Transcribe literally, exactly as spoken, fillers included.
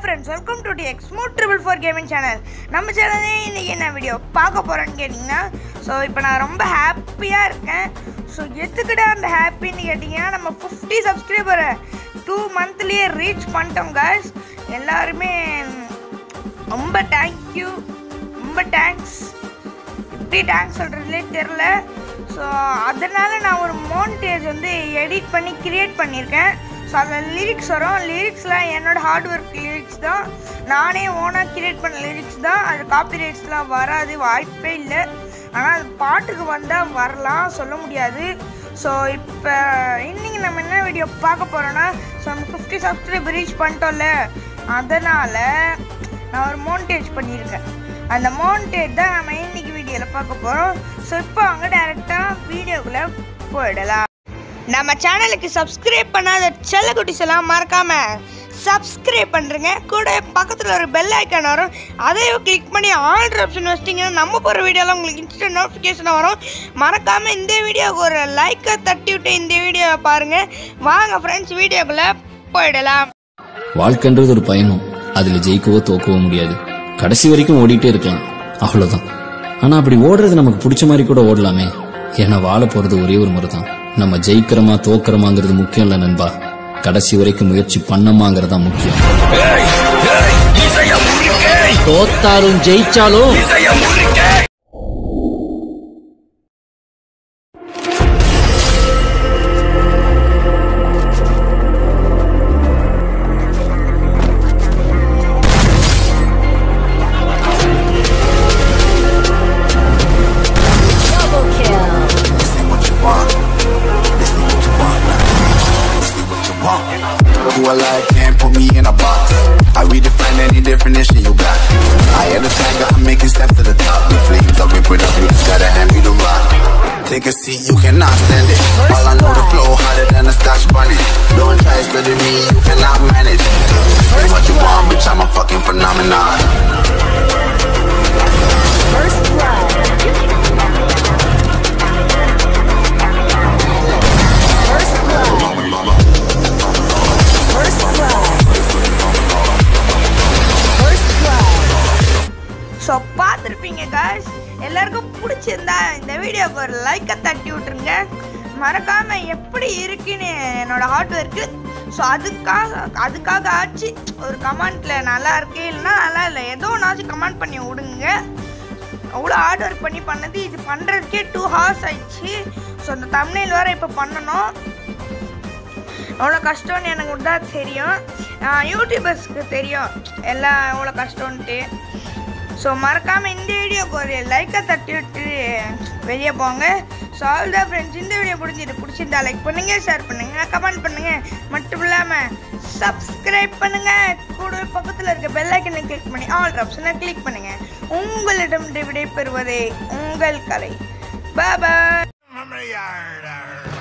friends, welcome to the X Mode Triple Four Gaming channel. நம்ம சேனல்ல இன்னைக்கு என்ன வீடியோ பார்க்க போறோம்னு கேட்டிங்கன்னா, ஸோ இப்போ நான் ரொம்ப ஹாப்பியாக இருக்கேன். ஸோ எதுக்குடா அந்த ஹாப்பின்னு கேட்டிங்கன்னா, நம்ம ஃபிஃப்டி சப்ஸ்கிரைபரை டூ மந்த்லேயே ரீச் பண்ணிட்டோம் guys. எல்லாருமே ரொம்ப தேங்க்யூ, ரொம்ப தேங்க்ஸ். எப்படி தேங்க்ஸ் சொல்கிறதுலே தெரில. ஸோ அதனால் நான் ஒரு மோன்டேஜ் வந்து எடிட் பண்ணி க்ரியேட் பண்ணியிருக்கேன். ஸோ அதில் லிரிக்ஸ் வரும். லிரிக்ஸ்லாம் என்னோடய ஹார்ட் ஒர்க் லிரிக்ஸ் தான், நானே ஓனாக க்ரியேட் பண்ண லிரிக்ஸ் தான். அது காப்பிரைட்ஸ்லாம் வராது, வாய்ப்பே இல்லை. ஆனால் அது பாட்டுக்கு வந்தால் வரலாம், சொல்ல முடியாது. ஸோ இப்போ இன்றைக்கி நம்ம என்ன வீடியோ பார்க்க போகிறோன்னா, ஸோ நம்ம ஃபிஃப்டி சப்ஸ்கிரைபர் ரீச் பண்ணிட்டோம்ல, அதனால் நான் ஒரு மோன்டேஜ் பண்ணியிருக்கேன். அந்த மோன்டேஜ் தான் நம்ம இன்னைக்கு வீடியோவில் பார்க்க போகிறோம். ஸோ இப்போ அவங்க டைரெக்டாக வீடியோக்குள்ளே போயிடலாம். நம்ம சேனலுக்கு சப்ஸ்கிரைப் பண்ணாத செல்லக்குட்டிஸ் எல்லாம் மறக்காமல் சப்ஸ்கிரைப் பண்ணுறேங்க. கூட பக்கத்தில் ஒரு பெல் ஐக்கான் வரும், அதையும் கிளிக் பண்ணி ஆல் ஆப்ஷன் வச்சிட்டிங்கன்னா நம்ம போகிற வீடியோலாம் உங்களுக்கு இன்ஸ்டன்ட் நோட்டிஃபிகேஷனாக வரும். மறக்காமல் இந்த வீடியோவுக்கு ஒரு லைக்கை தட்டி விட்டு இந்த வீடியோவை பாருங்கள். வாங்க ஃப்ரெண்ட்ஸ், வீடியோக்குள்ளே போயிடலாம். வாழ்க்கைன்றது ஒரு பயணம், அதில் ஜெயிக்கவோ தோக்கவோ முடியாது. கடைசி வரைக்கும் ஓடிட்டே இருக்கலாம், அவ்வளோதான். ஆனால் அப்படி ஓடுறது நமக்கு பிடிச்ச மாதிரி கூட ஓடலாமே. ஏன்னா வாழ போகிறது ஒரே ஒரு முறை தான். நம்ம ஜெயிக்கிறோமா தோக்கிறோமாங்கிறது முக்கியம் இல்லை நண்பா, கடைசி வரைக்கும் முயற்சி பண்ணமாங்கிறதா முக்கியம். தோத்தாலும் ஜெயிச்சாலும் Who alive can't put me in a box. I redefine any definition you got. I am the tiger, I'm making steps to the top. The flames are ripping up, you just gotta hand me the rock. Take a seat, you cannot stand it. All I know the flow harder than a scotch bunny. Don't try study me, you cannot manage. Say what you want, bitch, I'm a fucking phenomenon. First blood. So பார்த்துருப்பீங்க guys, எல்லாருக்கும் பிடிச்சிருந்தா இந்த வீடியோவுக்கு ஒரு லைக்கை தட்டி விட்ருங்க. மறக்காமல் எப்படி இருக்குன்னு என்னோடய ஹார்ட் ஒர்க்கு. ஸோ அதுக்காக அதுக்காக ஆச்சு ஒரு கமெண்ட்டில் நல்லா இருக்கு இல்லைன்னா நல்லா இல்லை, ஏதோ ஒன்றாச்சும் கமெண்ட் பண்ணி விடுங்க. அவ்வளோ ஹார்ட் ஒர்க் பண்ணி பண்ணது, இது பண்ணுறதுக்கே டூ ஹவர்ஸ் ஆயிடுச்சு. ஸோ அந்த தம்ப்நெயில் வேறு இப்போ பண்ணணும். எவ்வளோ கஷ்டம்னு எனக்கு தான் தெரியும், யூடியூபர்ஸ்க்கு தெரியும் எல்லாம் எவ்வளோ கஷ்டம்ன்ட்டு. ஸோ மறக்காமல் இந்த வீடியோக்கு ஒரு லைக்கை தட்டி விட்டு வெளியே போங்க. ஸோ ஆல் தான் ஃப்ரெண்ட்ஸ், இந்த வீடியோ பிடிச்சிட்டு பிடிச்சிருந்தா லைக் பண்ணுங்கள், ஷேர் பண்ணுங்கள், கமெண்ட் பண்ணுங்கள். மட்டும் இல்லாமல் சப்ஸ்கிரைப் பண்ணுங்கள். கூட பக்கத்தில் இருக்க பெல் ஐக்கனை கிளிக் பண்ணி ஆல் ஆப்ஷனை கிளிக் பண்ணுங்கள். உங்களிடம் விடை பெறுவதே உங்கள் கலை. பாய் பாய்.